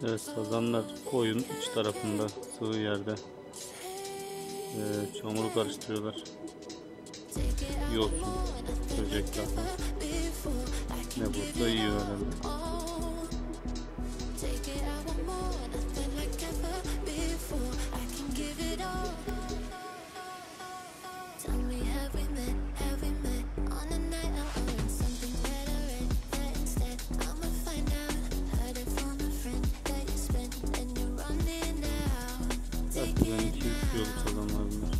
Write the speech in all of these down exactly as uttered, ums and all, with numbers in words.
Evet, sazanlar koyun iç tarafında, sığ yerde e, çamuru karıştırıyorlar. Yosun, böcekler falan. Ne bulsa yiyor herhalde. Takriben iki üç yıl sazanlar bunlar.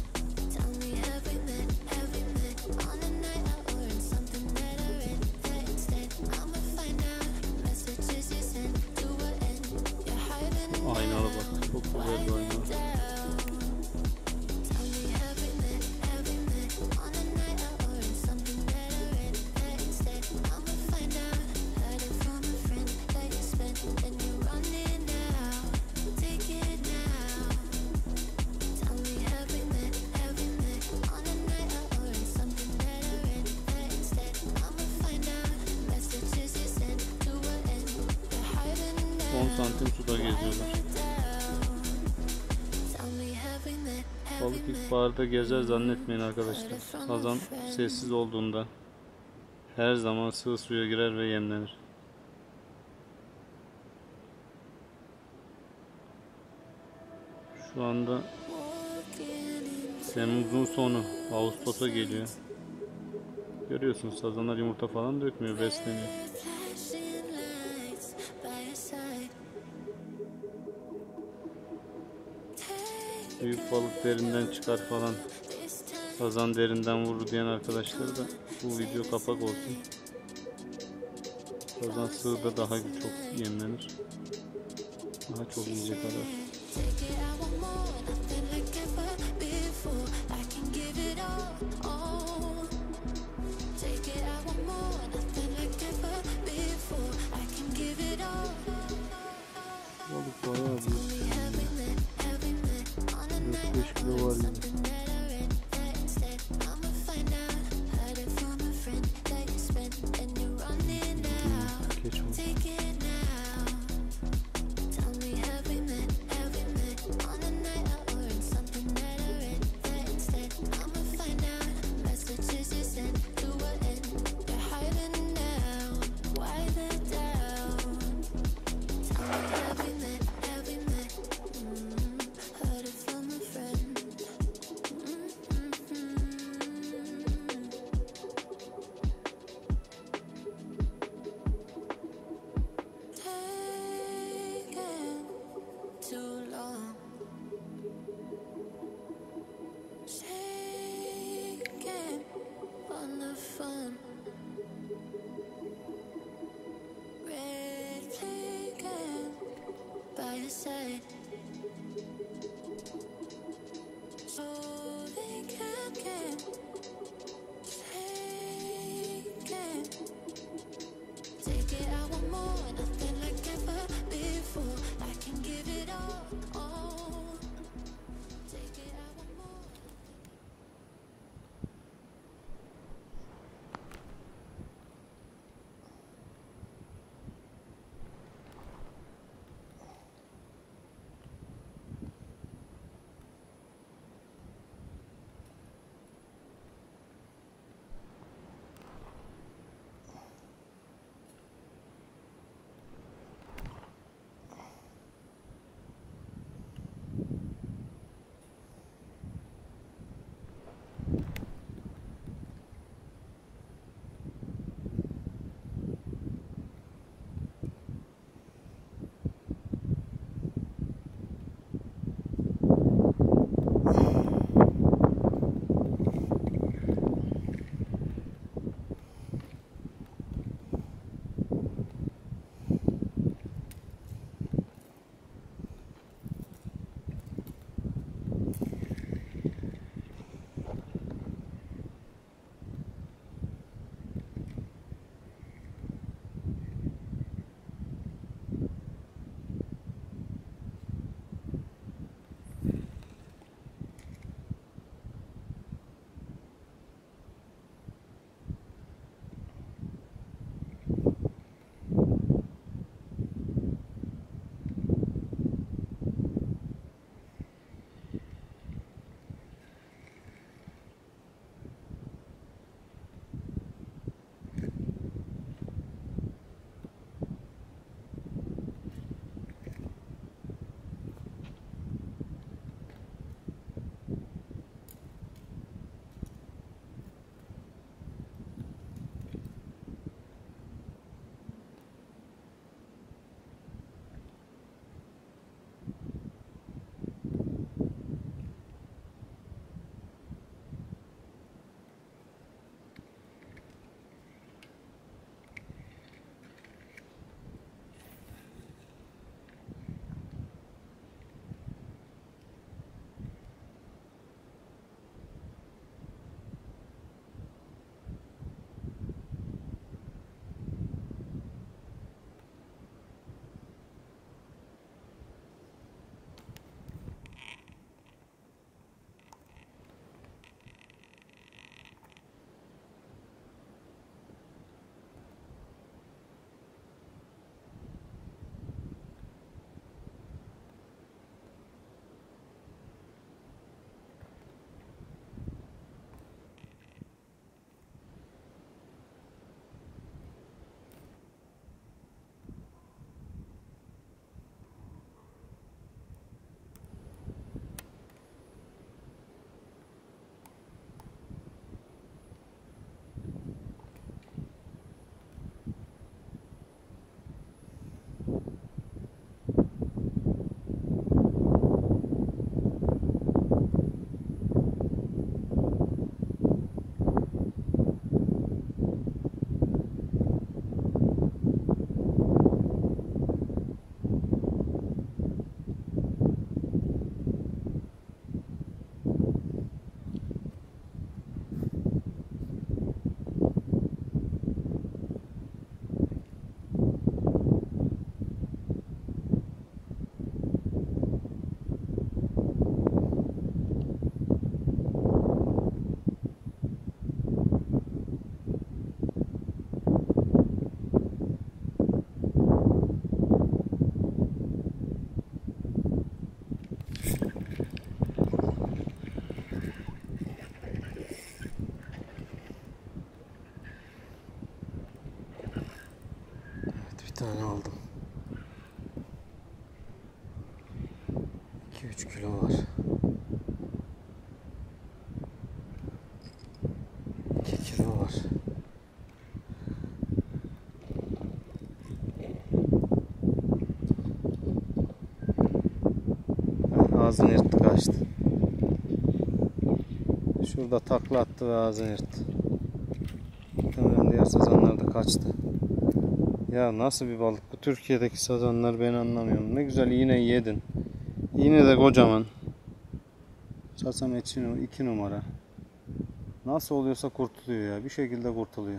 Aynalı bak, çok güzel bir aynalı. on santim suda geziyorlar. Balık ilkbaharda gezer zannetmeyin arkadaşlar. Sazan sessiz olduğunda her zaman sığ suya girer ve yemlenir. Şu anda Temmuz'un sonu, Ağustos'a geliyor. Görüyorsunuz, sazanlar yumurta falan dökmüyor, besleniyor. Büyük balık derinden çıkar falan, sazan derinden vurur diyen arkadaşlar da bu video kapak olsun. Sazan sığda daha çok yemlenir. Daha çok yiyecek arar. Balık bayağı büyük. dört beş kilo var yani. Geç oldu. tane aldım. iki üç kilo var. iki kilo var. Ağzını yırttı, kaçtı. Şurada takla attı ve ağzını yırttı. Muhtemelen diğer sazanlar da kaçtı. Ya nasıl bir balık bu Türkiye'deki sazanlar, ben anlamıyorum. Ne güzel iğne yedin. İğne de kocaman. Çaçam için iki numara. Nasıl oluyorsa kurtuluyor ya. Bir şekilde kurtuluyor.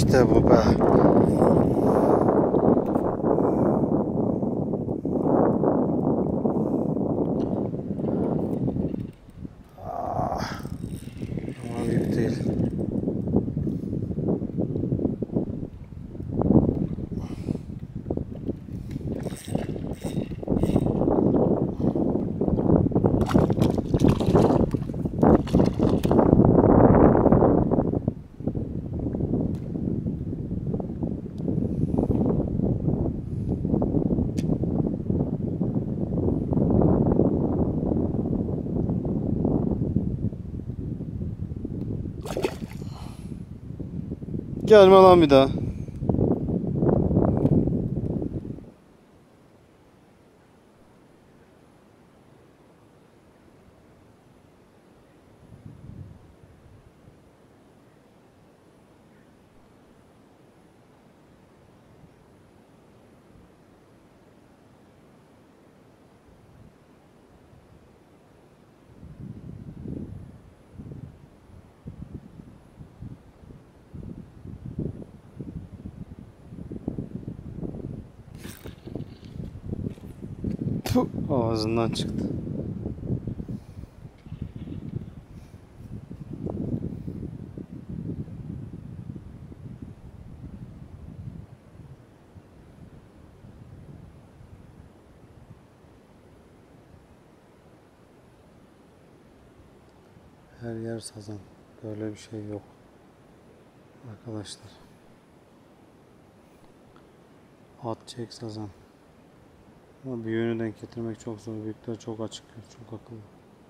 İşte bu be. Ah. Ama büyük değil. Gelme lan bir daha. Puh, ağzından çıktı. Her yer sazan. Böyle bir şey yok. Arkadaşlar. At çek sazan. Ama büyüğünü denk getirmek çok zor. Büyükler çok açık, çok akıllı.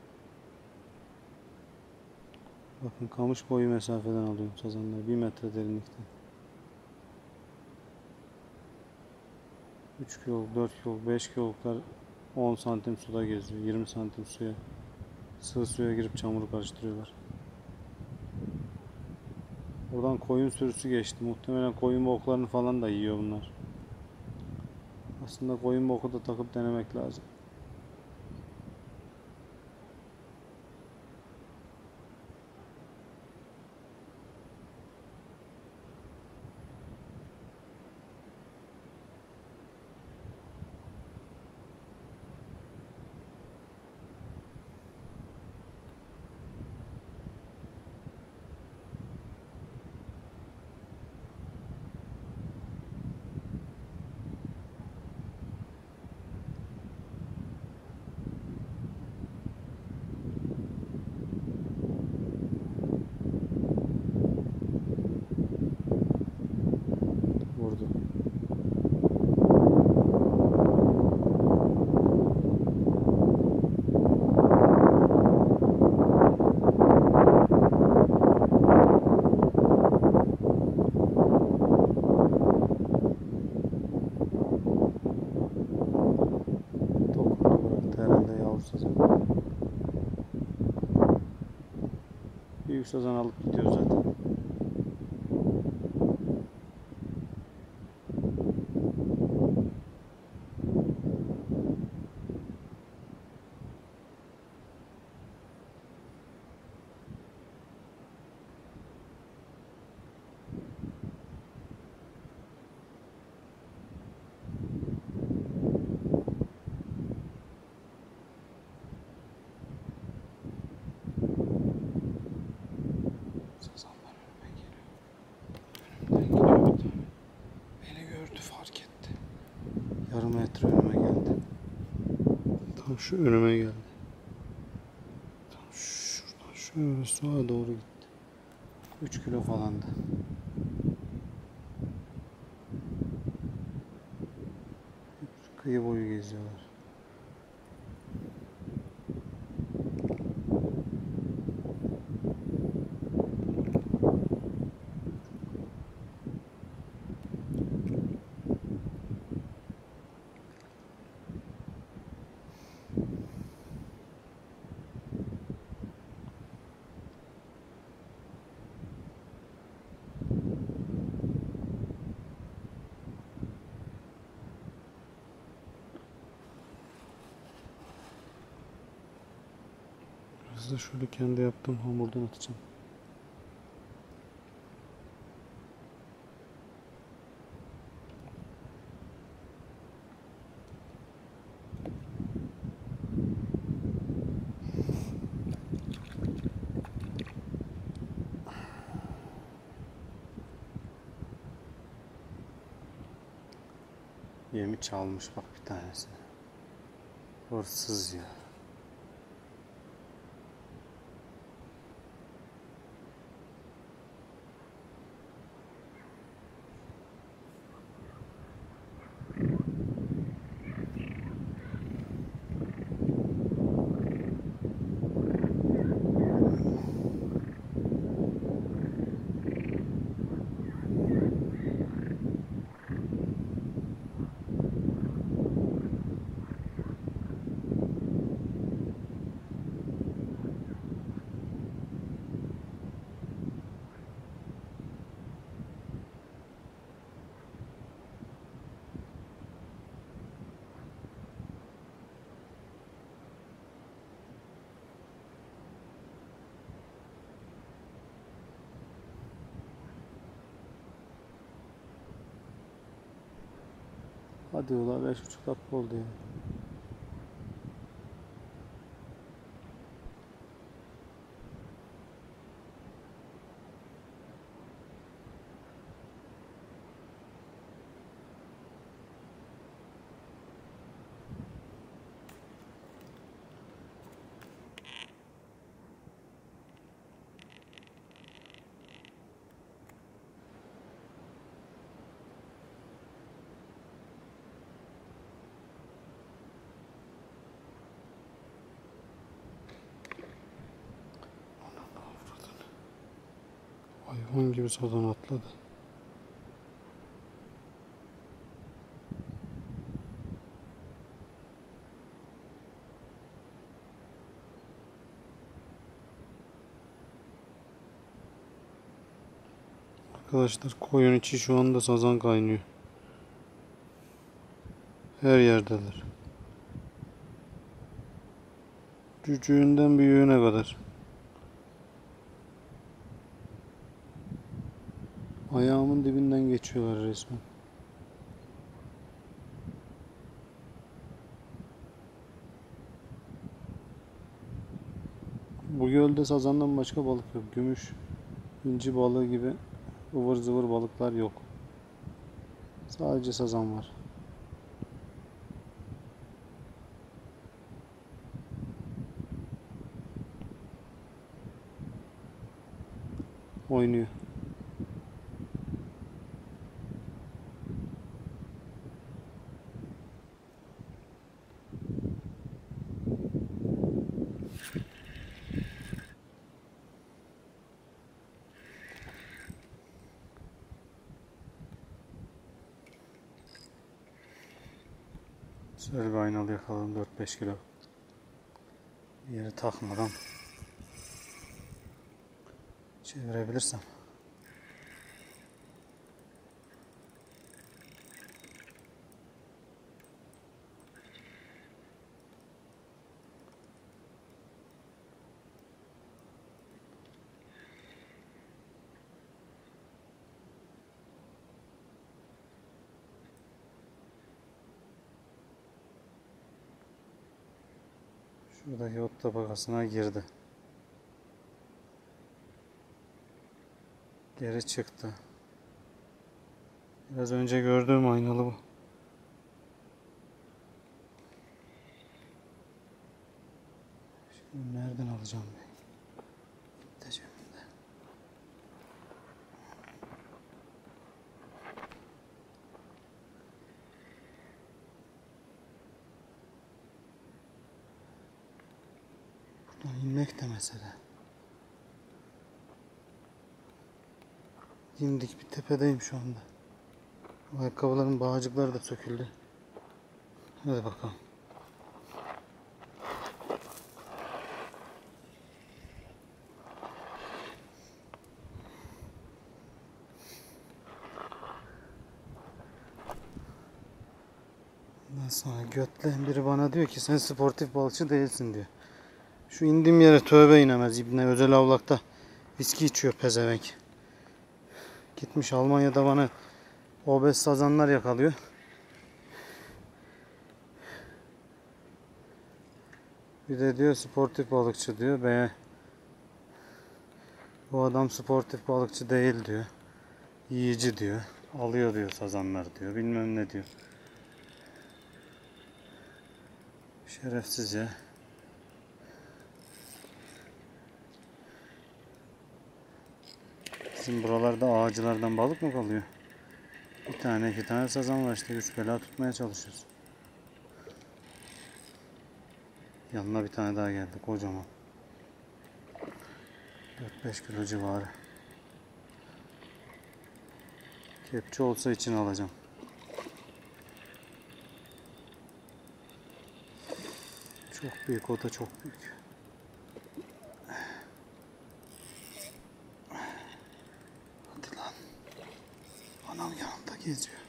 Bakın kamış boyu mesafeden alıyorum sazanları. Bir metre derinlikten. üç kiloluk, dört kiloluk, beş kiloluklar on santim suda geziyor. yirmi santim suya. Sığ suya girip çamuru karıştırıyorlar. Oradan koyun sürüsü geçti. Muhtemelen koyun boklarını falan da yiyor bunlar. Aslında koyun boku da takıp denemek lazım. Vurdu. Dokundu, bıraktı herhalde yavru sazan. Büyük sazan alıp gidiyor zaten. Sazanlar önüme geliyor. Önümden gidiyor bir tane. Beni gördü, fark etti. Yarım metre önüme geldi. Tam şu önüme geldi. Tam şuradan şöyle sağa doğru gitti. üç kilo falandı. Kıyı boyu geziyorlar. Biraz da şöyle kendi yaptığım hamurdan atacağım. Yemi çalmış bak bir tanesi. Hırsız ya. Hadi ula beş buçuk dakika oldu ya. Hayvan gibi sazan atladı. Arkadaşlar koyun içi şu anda sazan kaynıyor. Her yerdeler. Küçüğünden büyüğüne kadar. Ayağımın dibinden geçiyorlar resmen. Bu gölde sazandan başka balık yok. Gümüş, inci balığı gibi ıvır zıvır balıklar yok. Sadece sazan var. Oynuyor. Şöyle bir aynalı yakaladım dört beş kilo. Bir yere takmadan çevirebilirsem. Şuradaki ot tabakasına girdi. Geri çıktı. Biraz önce gördüğüm aynalı bu. Şimdi nereden alacağım ben? De cebimde. Buradan inmek de mesele. Dimdik bir tepedeyim şu anda. Ayakkabıların bağcıkları da söküldü. Hadi bakalım. Ondan sonra götleyen biri bana diyor ki sen sportif balıkçı değilsin diyor. Şu indiğim yere tövbe inemez İbne özel avlakta viski içiyor pezevenk. Gitmiş Almanya'da bana obez sazanlar yakalıyor. Bir de diyor sportif balıkçı diyor. Be, bu adam sportif balıkçı değil diyor. Yiyici diyor. Alıyor diyor sazanlar diyor. Bilmem ne diyor. Şerefsiz ya. Bizim buralarda ağacılardan balık mı kalıyor? Bir tane iki tane sazan var işte. Üç bela tutmaya çalışıyoruz. Yanına bir tane daha geldi. Kocaman. dört beş kilo civarı. Kepçe olsa için alacağım. Çok büyük, o da çok büyük. Hadi lan. Anam yanımda geziyor.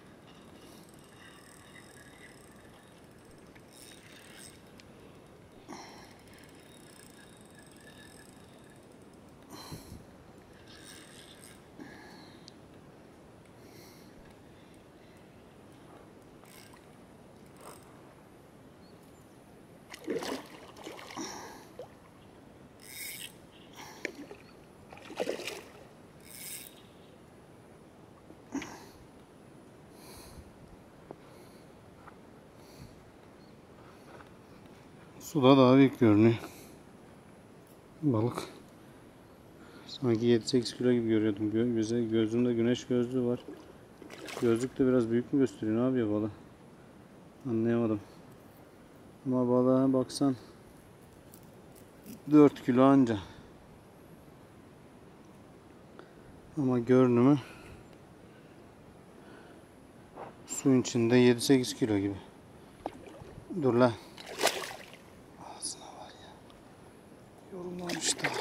Suda daha büyük görünüyor. Balık. Sanki yedi sekiz kilo gibi görüyordum. Gö göze, gözümde güneş gözlüğü var. Gözlük de biraz büyük mü gösteriyor? Ne yapıyor balık? Anlayamadım. Ama balığa baksan dört kilo anca. Ama görünümü suyun içinde yedi sekiz kilo gibi. Dur lan. Ağzına var ya. Yorumlamış da.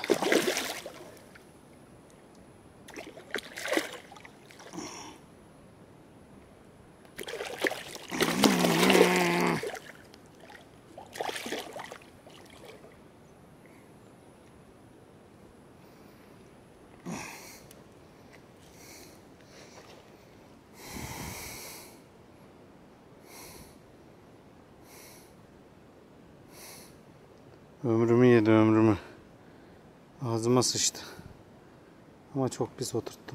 Ömrümü yedi, ömrümü. Ağzıma sıçtı. Ama çok pis oturttum.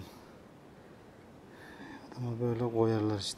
Adama böyle koyarlar işte.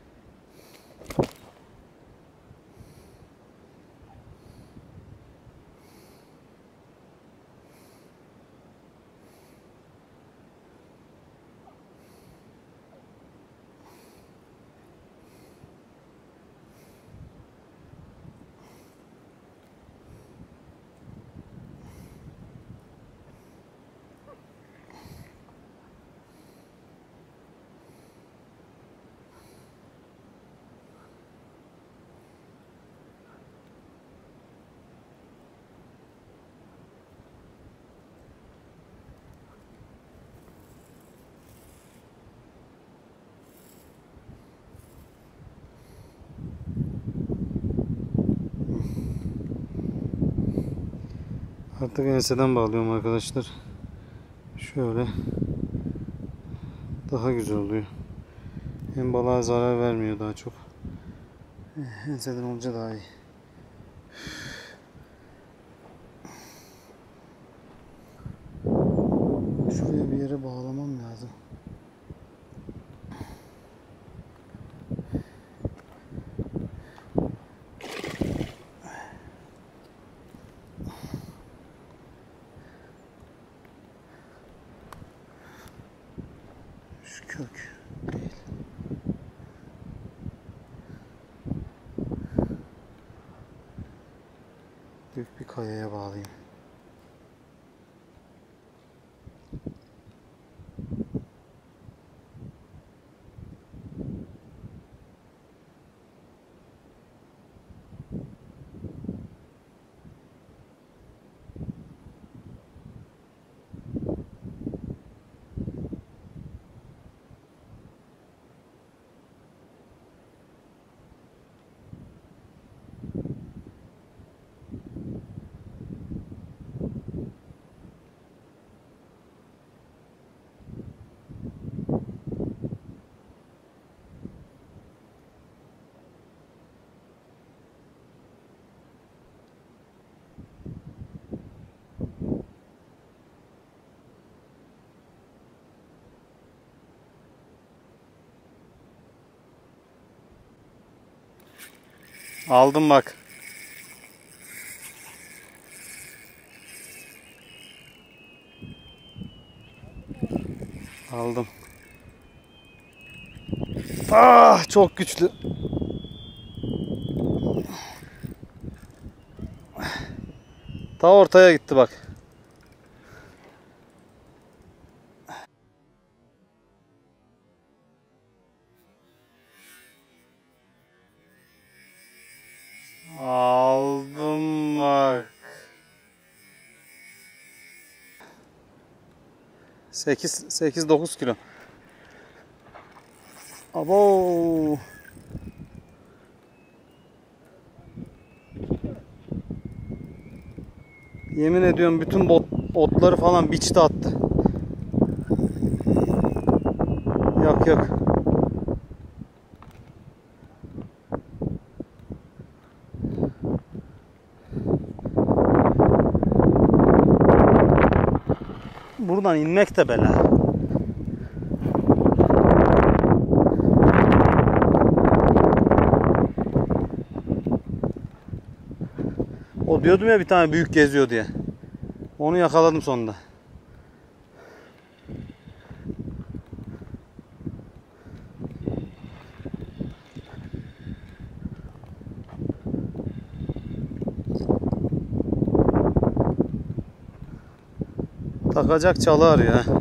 Artık enseden bağlıyorum arkadaşlar. Şöyle daha güzel oluyor. Hem balığa zarar vermiyor daha çok. Enseden olunca daha iyi. Şuraya bir yere bağlamam lazım. Şu kök değil. Büyük bir kayaya bağlayayım. Aldım bak. Aldım. Ah, çok güçlü. Ta ortaya gitti bak. Aldım bak. sekiz sekiz dokuz kilo. Abo. Yemin ediyorum bütün bot, otları falan biçti attı. Yok yok. Buradan inmek de bela. O diyordum ya bir tane büyük geziyor diye. Onu yakaladım sonunda. Takacak çalı arıyor ha.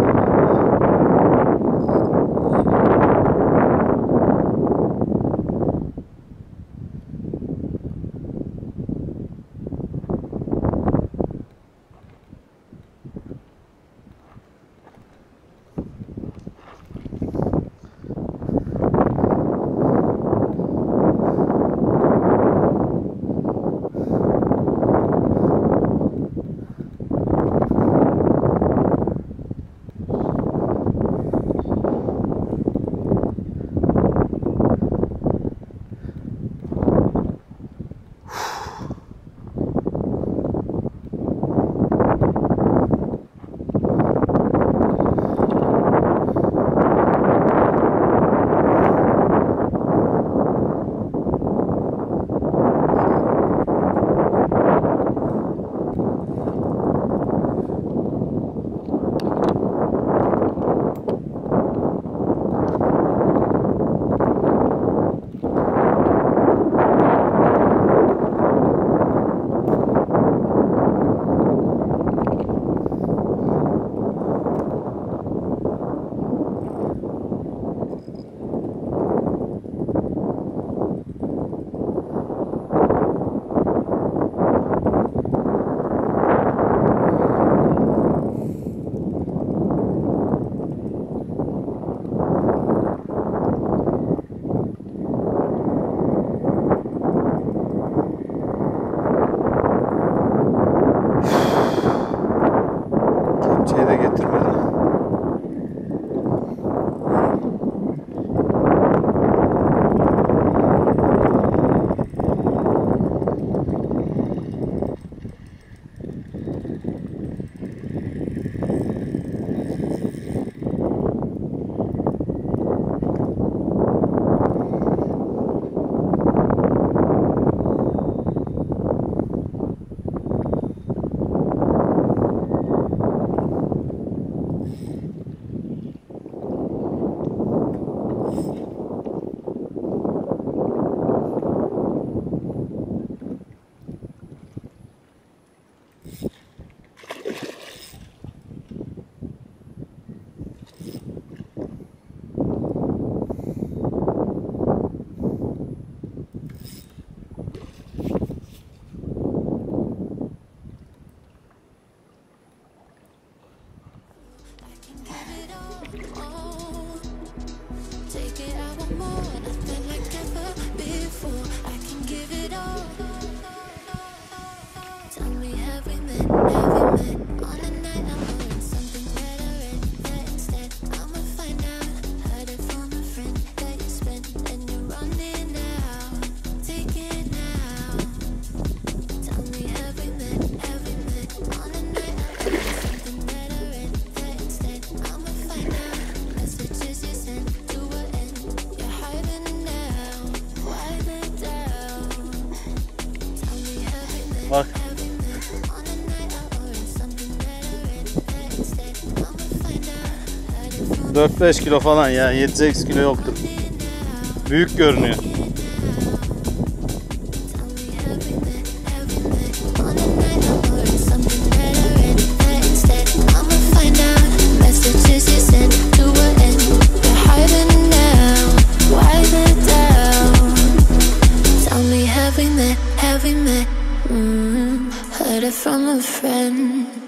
Kepçeyi de getirmedi. Bak. dört beş kilo falan ya, yedi sekiz kilo yoktur. Büyük görünüyor. Having met, having met, mm, heard it from a friend.